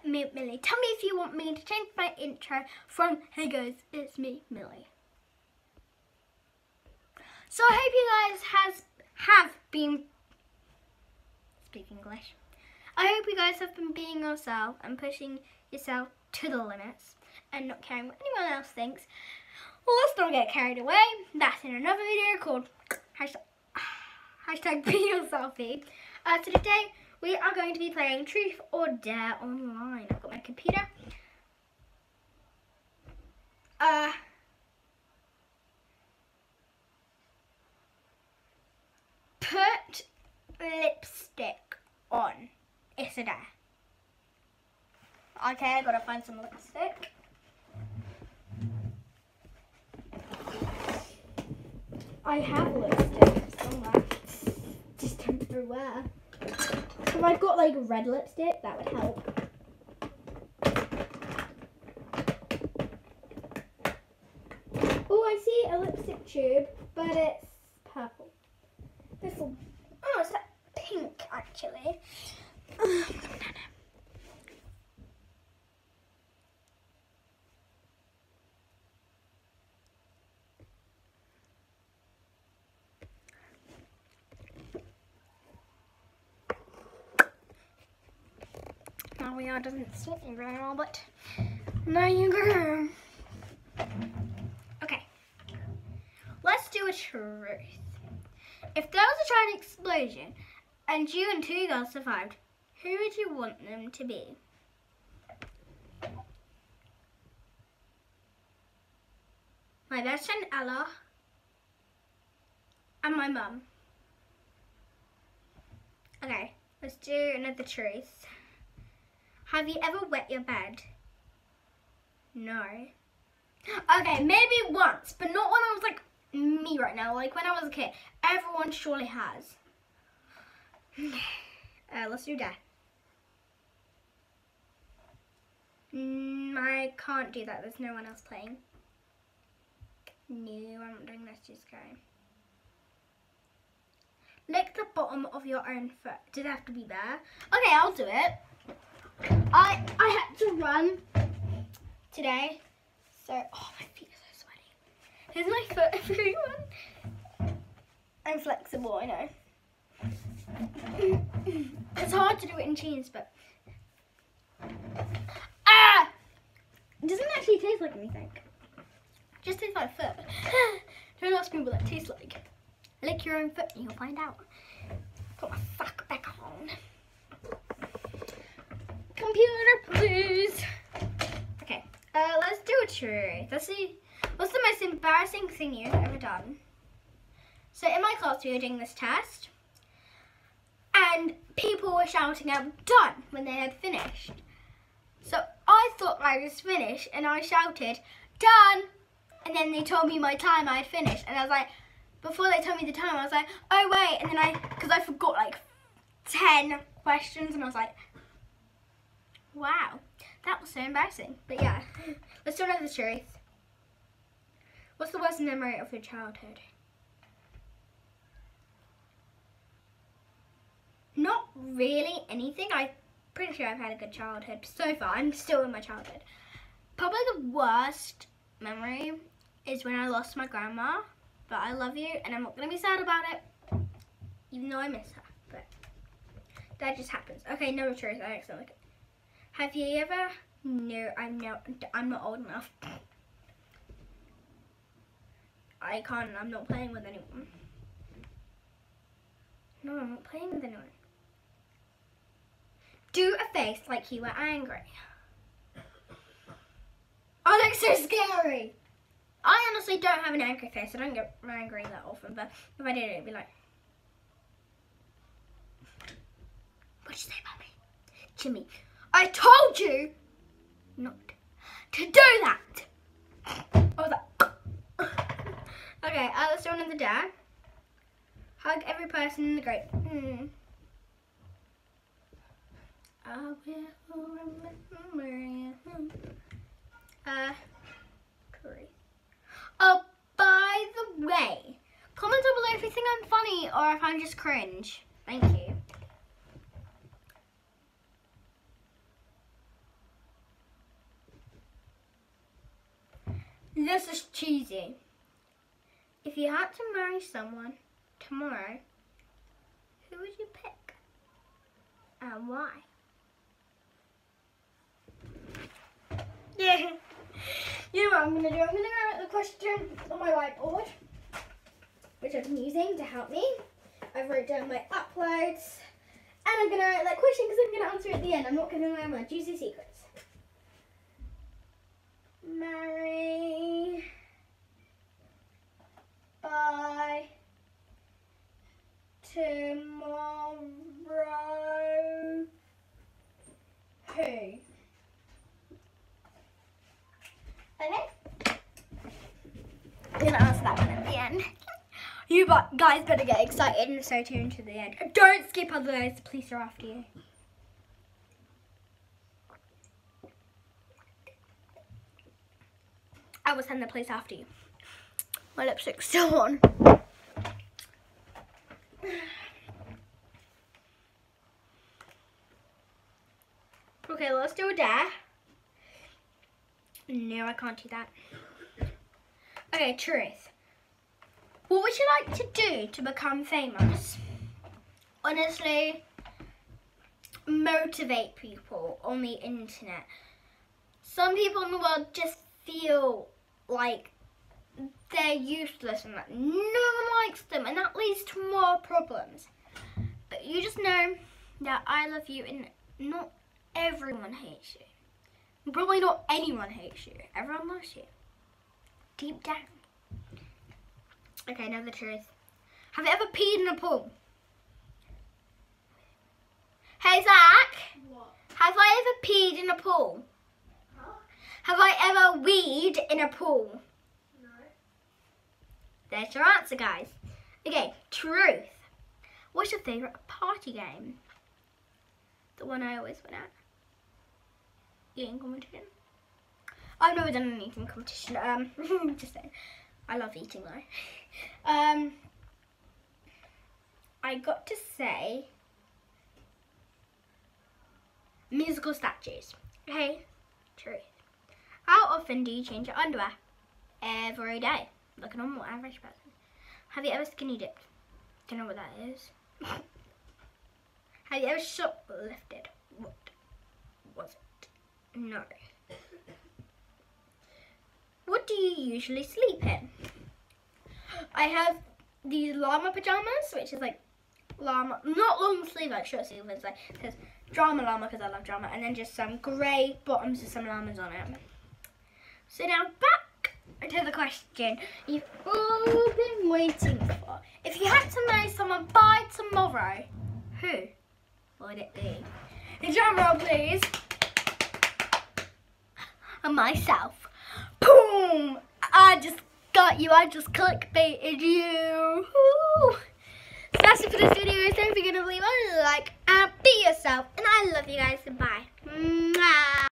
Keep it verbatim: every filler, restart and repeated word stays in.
me, Millie. Tell me if you want me to change my intro from "Hey guys, it's me, Millie." So I hope you guys has have been speak English. I hope you guys have been being yourself and pushing yourself to the limits and not caring what anyone else thinks. Well, let's not get carried away. That's in another video called hashtag, hashtag Be Yourself Be. Uh, so today we are going to be playing Truth or Dare online. I've got my computer. Uh, put lipstick on. It's a dare. Okay, I gotta find some lipstick. I have lipstick somewhere. Just don't know where. If I got like red lipstick, that would help. Oh, I see a lipstick tube, but it's purple. This one. Oh, it's like pink actually. Oh yeah, it doesn't suit me very well, but there you go. Okay, let's do a truth. If there was a giant explosion and you and two girls survived, who would you want them to be? My best friend Ella and my mum. Okay, let's do another truth. Have you ever wet your bed? No. Okay, maybe once, but not when I was like me right now. Like when I was a kid. Everyone surely has. Uh, let's do that. Mm, I can't do that. There's no one else playing. No, I'm not doing this. Just go. Lick the bottom of your own foot. Did it have to be there? Okay, I'll do it. I I had to run today, so oh my feet are so sweaty. Here's my foot, everyone. I'm flexible, I know. It's hard to do it in jeans, but ah, it doesn't actually taste like anything. It just tastes like foot. Don't ask me what that tastes like. Lick your own foot and you'll find out. Put my sock back on. Computer, please. Okay, uh, let's do a truth. Let's see, what's the most embarrassing thing you've ever done? So in my class we were doing this test and people were shouting out done when they had finished. So I thought I was finished and I shouted done, and then they told me my time I had finished, and I was like, before they told me the time I was like, oh wait, and then I, because I forgot like ten questions and I was like, wow, that was so embarrassing. But yeah, let's do another truth. What's the worst memory of your childhood? Not really anything. I'm pretty sure I've had a good childhood so far. I'm still in my childhood. Probably the worst memory is when I lost my grandma. But I love you and I'm not going to be sad about it, even though I miss her. But that just happens. Okay, no truth. I accidentally. Have you ever? No, I'm not. I'm not old enough. I can't. I'm not playing with anyone. No, I'm not playing with anyone. Do a face like you were angry. Oh, that's so scary. I honestly don't have an angry face. I don't get angry that often, but if I did, it'd be like, what'd you say about me? Jimmy, I told you not to do that. What was that? Okay, uh, let's do another dare. Hug every person in the group. Mm. I will remember you. Uh, three. Oh, by the way, comment down below if you think I'm funny or if I'm just cringe. Thank you. This is cheesy. If you had to marry someone tomorrow, who would you pick? And why? Yeah. You know what I'm going to do? I'm going to write the question on my whiteboard, which I've been using to help me. I've wrote down my uploads, and I'm going to write that question because I'm going to answer it at the end. I'm not giving away my juicy secrets. Marry by tomorrow. Who? Okay. I'm going to answer that one at the end. You guys better get excited and stay tuned to the end. Don't skip, otherwise the police are after you. I will send the police after you. My lipstick's still on. Okay, let's do a dare. No, I can't do that. Okay, truth. What would you like to do to become famous? Honestly, motivate people on the internet. Some people in the world just feel like they're useless and that no one likes them, and that leads to more problems. But you just know that I love you and not everyone hates you. Probably not anyone hates you. Everyone loves you. Deep down. Okay, now the truth. Have you ever peed in a pool? Hey Zach! What? Have I ever peed in a pool? Huh? Have I ever weed in a pool? No. There's your answer, guys. Okay, truth. What's your favourite party game? The one I always win at. Eating competition. I've never done an eating competition. Um, just saying. I love eating though. Um, I got to say musical statues. Okay, truth. How often do you change your underwear? Every day, like a normal average person. Have you ever skinny dipped? Don't know what that is. Have you ever shoplifted? What was it? No. What do you usually sleep in? I have these llama pajamas, which is like llama, not long sleeve, like short sleeve. It's like it says drama llama because I love drama, and then just some grey bottoms with some llamas on it. So now back to the question you've all been waiting for. If you had to marry someone by tomorrow, who would it be? Drum roll, please. And myself. Boom! I just got you. I just clickbaited you. Woo. So that's it for this video. Don't forget to leave a like and be yourself. And I love you guys. Bye. Mwah.